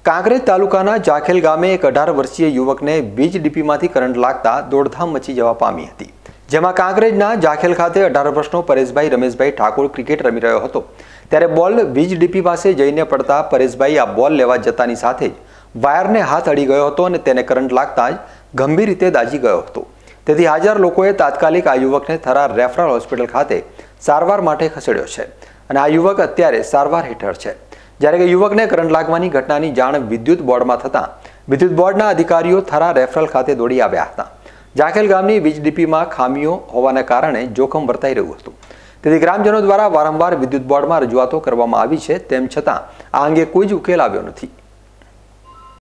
કાંકરેજ તાલુકાના જાખેલ ગામે એક 18 વર્ષીય યુવકને વીજ ડીપીમાંથી કરંટ લાગતા દોડધામ મચી જવા પામી હતી। જેમાં કાંકરેજના જાખેલ ખાતે 18 વર્ષનો પરેશભાઈ રમેશભાઈ ઠાકોર ક્રિકેટ રમી રહ્યો હતો ત્યારે બોલ વીજ ડીપી પાસે જઈને પડતા પરેશભાઈ આ બોલ લેવા જતાની સાથે જ વાયરને હાથ અડી ગયો હતો અને તેને કરંટ લાગતા જ ગંભીર રીતે દાઝી ગયો હતો। તેથી હાજર લોકોએ તાત્કાલિક આ યુવકને થરાર રેફરલ હોસ્પિટલ ખાતે સારવાર માટે ખસેડ્યો છે અને આ યુવક અત્યારે સારવાર હેઠળ છે। જ્યારે કે યુવકને કરંટ લાગવાની ઘટનાની જાણ વિદ્યુત બોર્ડમાં થતાં વિદ્યુત બોર્ડના અધિકારીઓ થરા રેફરલ ખાતે દોડી આવ્યા હતા। જાખેલ ગામની વીજ ડીપીમાં ખામીઓ હોવાના કારણે જોખમ વર્તાઈ રહ્યું હતું। તેથી ગ્રામજનો દ્વારા વારંવાર વિદ્યુત બોર્ડમાં રજૂઆતો કરવામાં આવી છે, તેમ છતાં આ અંગે કોઈ જ ઉકેલ આવ્યો નથી।